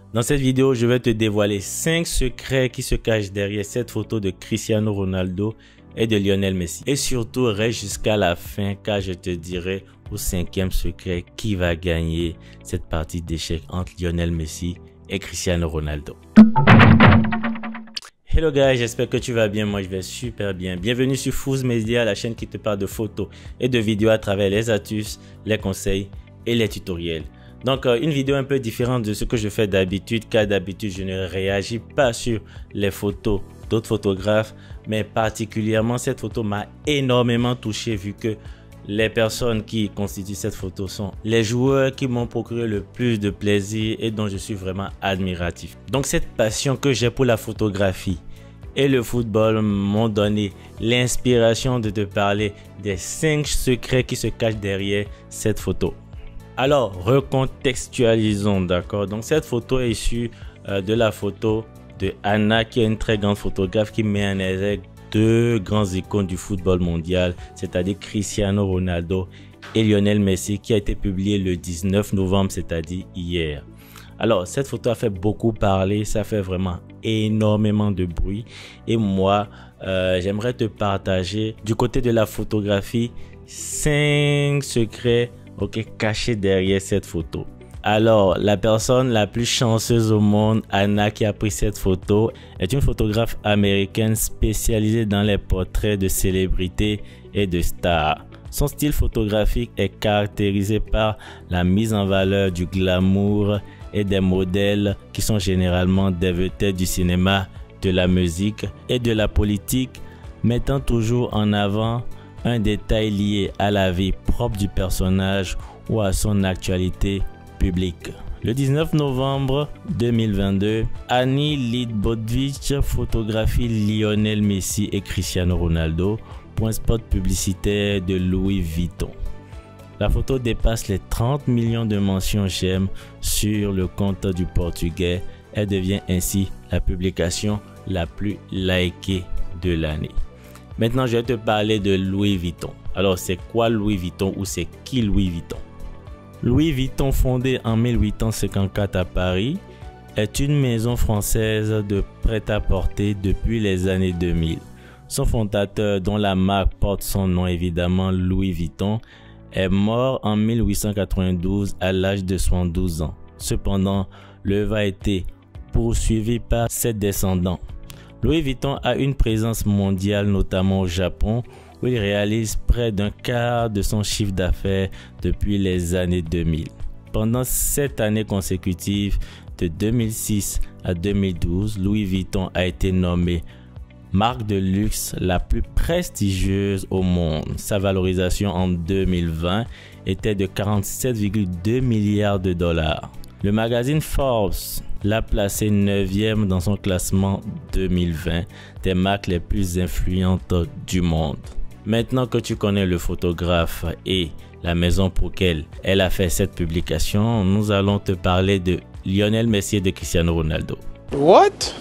Dans cette vidéo, je vais te dévoiler 5 secrets qui se cachent derrière cette photo de Cristiano Ronaldo et de Lionel Messi. Et surtout, reste jusqu'à la fin car je te dirai au 5e secret qui va gagner cette partie d'échecs entre Lionel Messi et Cristiano Ronaldo. Hello guys, j'espère que tu vas bien, moi je vais super bien. Bienvenue sur Fooz Media, la chaîne qui te parle de photos et de vidéos à travers les astuces, les conseils et les tutoriels. Donc une vidéo un peu différente de ce que je fais d'habitude, car d'habitude je ne réagis pas sur les photos d'autres photographes, mais particulièrement cette photo m'a énormément touché vu que les personnes qui constituent cette photo sont les joueurs qui m'ont procuré le plus de plaisir et dont je suis vraiment admiratif. Donc cette passion que j'ai pour la photographie et le football m'ont donné l'inspiration de te parler des 5 secrets qui se cachent derrière cette photo. Alors, recontextualisons, d'accord? Donc, cette photo est issue de la photo de Anna, qui est une très grande photographe qui met en exergue 2 grands icônes du football mondial, c'est-à-dire Cristiano Ronaldo et Lionel Messi, qui a été publiée le 19 novembre, c'est-à-dire hier. Alors, cette photo a fait beaucoup parler, ça fait vraiment énormément de bruit. Et moi, j'aimerais te partager du côté de la photographie 5 secrets caché derrière cette photo. Alors, la personne la plus chanceuse au monde, Anna, qui a pris cette photo, est une photographe américaine spécialisée dans les portraits de célébrités et de stars. Son style photographique est caractérisé par la mise en valeur du glamour et des modèles qui sont généralement des vedettes du cinéma, de la musique et de la politique, mettant toujours en avant un détail lié à la vie propre du personnage ou à son actualité publique. Le 19 novembre 2022, Annie Lidbovitch photographie Lionel Messi et Cristiano Ronaldo pour un spot publicitaire de Louis Vuitton. La photo dépasse les 30 millions de mentions j'aime sur le compte du Portugais. Elle devient ainsi la publication la plus likée de l'année. Maintenant, je vais te parler de Louis Vuitton. Alors, c'est quoi Louis Vuitton ou c'est qui Louis Vuitton? Louis Vuitton, fondé en 1854 à Paris, est une maison française de prêt-à-porter depuis les années 2000. Son fondateur, dont la marque porte son nom évidemment, Louis Vuitton, est mort en 1892 à l'âge de 72 ans. Cependant, l'œuvre a été poursuivie par ses descendants. Louis Vuitton a une présence mondiale, notamment au Japon, où il réalise près d'un quart de son chiffre d'affaires depuis les années 2000. Pendant 7 années consécutives, de 2006 à 2012, Louis Vuitton a été nommé marque de luxe la plus prestigieuse au monde. Sa valorisation en 2020 était de 47,2 milliards de dollars. Le magazine Forbes l'a placé 9e dans son classement 2020 des marques les plus influentes du monde. Maintenant que tu connais le photographe et la maison pour laquelle elle a fait cette publication, nous allons te parler de Lionel Messi et de Cristiano Ronaldo. What?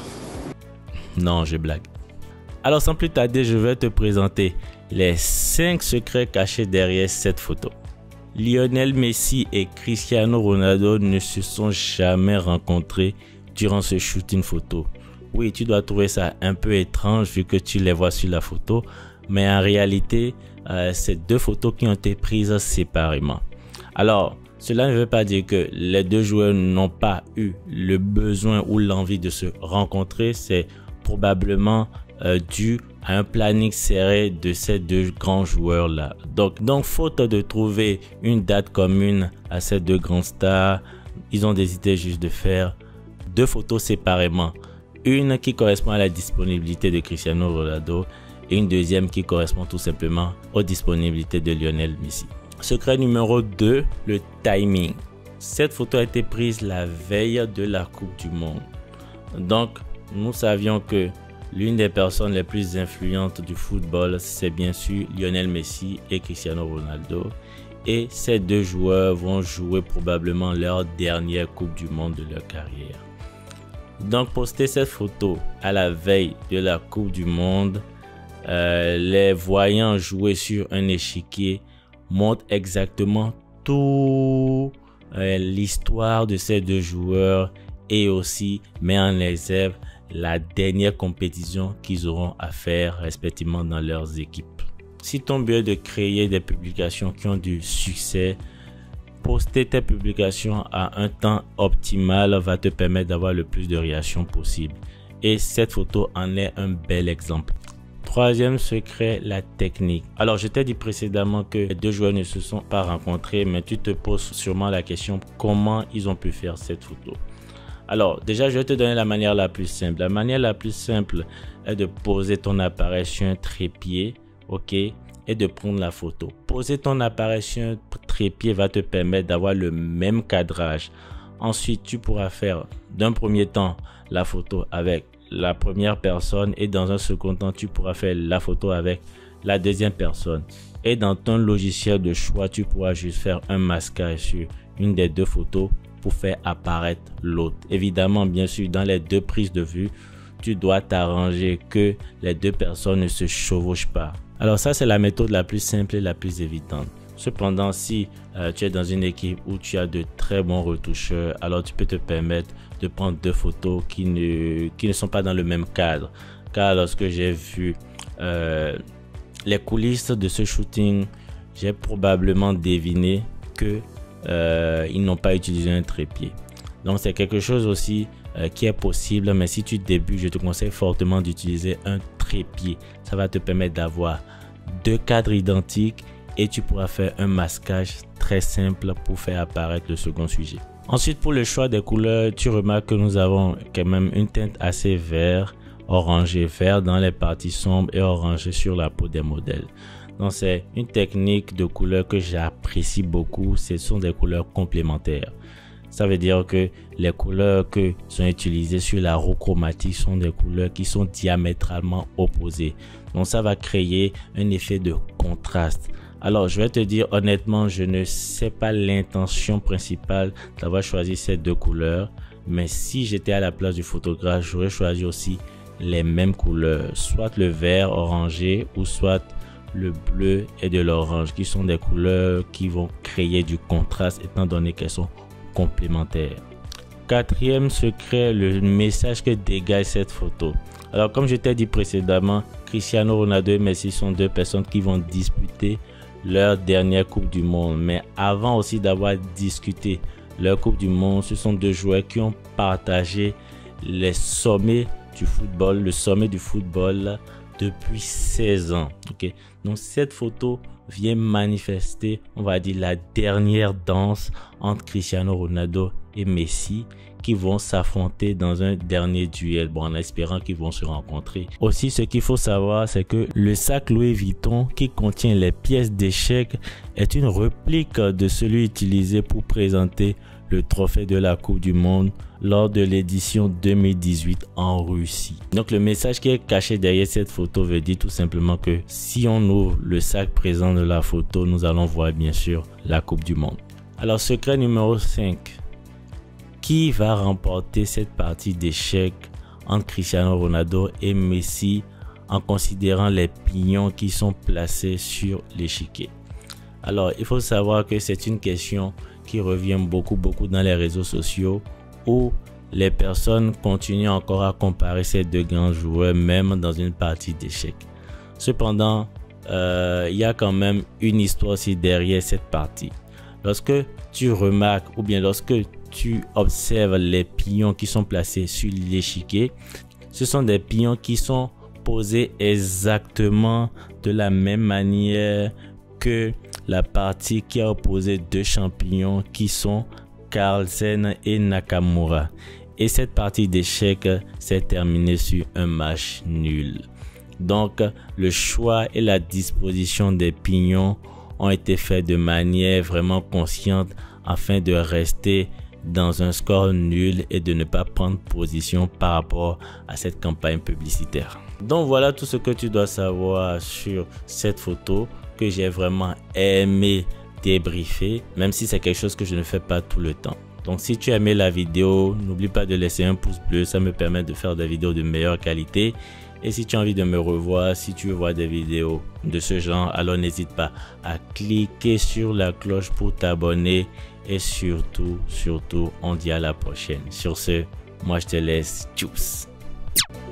Non, je blague. Alors sans plus tarder, je vais te présenter les 5 secrets cachés derrière cette photo. Lionel Messi et Cristiano Ronaldo ne se sont jamais rencontrés durant ce shooting photo. Oui, tu dois trouver ça un peu étrange vu que tu les vois sur la photo, mais en réalité, c'est 2 photos qui ont été prises séparément. Alors, cela ne veut pas dire que les 2 joueurs n'ont pas eu le besoin ou l'envie de se rencontrer. C'est probablement dû à un planning serré de ces 2 grands joueurs là. Donc faute de trouver une date commune à ces 2 grandes stars, ils ont décidé juste de faire 2 photos séparément. Une qui correspond à la disponibilité de Cristiano Ronaldo et une deuxième qui correspond tout simplement aux disponibilités de Lionel Messi. Secret numéro 2, le timing. Cette photo a été prise la veille de la Coupe du Monde. Donc nous savions que l'une des personnes les plus influentes du football, c'est bien sûr Lionel Messi et Cristiano Ronaldo. Et ces 2 joueurs vont jouer probablement leur dernière Coupe du Monde de leur carrière. Donc, poster cette photo à la veille de la Coupe du Monde, les voyant jouer sur un échiquier montre exactement toute l'histoire de ces 2 joueurs et aussi met en exergue la dernière compétition qu'ils auront à faire respectivement dans leurs équipes. Si ton but est de créer des publications qui ont du succès, poster tes publications à un temps optimal va te permettre d'avoir le plus de réactions possible. Et cette photo en est un bel exemple. Troisième secret, la technique. Alors, je t'ai dit précédemment que les deux joueurs ne se sont pas rencontrés, mais tu te poses sûrement la question comment ils ont pu faire cette photo. Alors, déjà, je vais te donner la manière la plus simple. La manière la plus simple est de poser ton appareil sur un trépied, ok, et de prendre la photo. Poser ton appareil sur un trépied va te permettre d'avoir le même cadrage. Ensuite, tu pourras faire d'un premier temps la photo avec la première personne et dans un second temps, tu pourras faire la photo avec la deuxième personne. Et dans ton logiciel de choix, tu pourras juste faire un masquage sur une des deux photos pour faire apparaître l'autre. Évidemment, bien sûr, dans les deux prises de vue, tu dois t'arranger que les deux personnes ne se chevauchent pas. Alors ça, c'est la méthode la plus simple et la plus évidente. Cependant, si tu es dans une équipe où tu as de très bons retoucheurs, alors tu peux te permettre de prendre deux photos qui ne sont pas dans le même cadre. Car lorsque j'ai vu les coulisses de ce shooting, j'ai probablement deviné que ils n'ont pas utilisé un trépied. Donc c'est quelque chose aussi qui est possible, mais si tu débutes, je te conseille fortement d'utiliser un trépied. Ça va te permettre d'avoir deux cadres identiques et tu pourras faire un masquage très simple pour faire apparaître le second sujet. Ensuite, pour le choix des couleurs, tu remarques que nous avons quand même une teinte assez vert, orangé, vert dans les parties sombres et orangé sur la peau des modèles. Donc c'est une technique de couleur que j'apprécie beaucoup. Ce sont des couleurs complémentaires. Ça veut dire que les couleurs que sont utilisées sur la roue chromatique sont des couleurs qui sont diamétralement opposées. Donc ça va créer un effet de contraste. Alors je vais te dire honnêtement, je ne sais pas l'intention principale d'avoir choisi ces deux couleurs. Mais si j'étais à la place du photographe, j'aurais choisi aussi les mêmes couleurs. Soit le vert orangé ou soit le bleu et de l'orange, qui sont des couleurs qui vont créer du contraste étant donné qu'elles sont complémentaires. Quatrième secret, le message que dégage cette photo. Alors comme je t'ai dit précédemment, Cristiano Ronaldo et Messi sont deux personnes qui vont disputer leur dernière Coupe du Monde. Mais avant aussi d'avoir discuté leur Coupe du Monde, ce sont deux joueurs qui ont partagé les sommets du football, le sommet du football depuis 16 ans. Okay? Donc cette photo vient manifester, on va dire, la dernière danse entre Cristiano Ronaldo et Messi qui vont s'affronter dans un dernier duel, bon, en espérant qu'ils vont se rencontrer. Aussi, ce qu'il faut savoir, c'est que le sac Louis Vuitton qui contient les pièces d'échecs est une réplique de celui utilisé pour présenter le trophée de la Coupe du Monde lors de l'édition 2018 en Russie. Donc le message qui est caché derrière cette photo veut dire tout simplement que si on ouvre le sac présent de la photo, nous allons voir bien sûr la Coupe du Monde. Alors secret numéro 5. Qui va remporter cette partie d'échecs entre Cristiano Ronaldo et Messi en considérant les pions qui sont placés sur l'échiquier? Alors il faut savoir que c'est une question qui revient beaucoup dans les réseaux sociaux où les personnes continuent encore à comparer ces deux grands joueurs même dans une partie d'échecs. Cependant, il y a quand même une histoire aussi derrière cette partie. Lorsque tu remarques ou bien lorsque tu observes les pions qui sont placés sur l'échiquier, ce sont des pions qui sont posés exactement de la même manière que la partie qui a opposé deux champions qui sont Carlsen et Nakamura. Et cette partie d'échecs s'est terminée sur un match nul. Donc le choix et la disposition des pions ont été faits de manière vraiment consciente afin de rester dans un score nul et de ne pas prendre position par rapport à cette campagne publicitaire. Donc voilà tout ce que tu dois savoir sur cette photo que j'ai vraiment aimé débriefer, même si c'est quelque chose que je ne fais pas tout le temps. Donc si tu as aimé la vidéo, n'oublie pas de laisser un pouce bleu, ça me permet de faire des vidéos de meilleure qualité. Et si tu as envie de me revoir, si tu veux voir des vidéos de ce genre, alors n'hésite pas à cliquer sur la cloche pour t'abonner. Et surtout, on dit à la prochaine. Sur ce, Moi, je te laisse. Tchuss.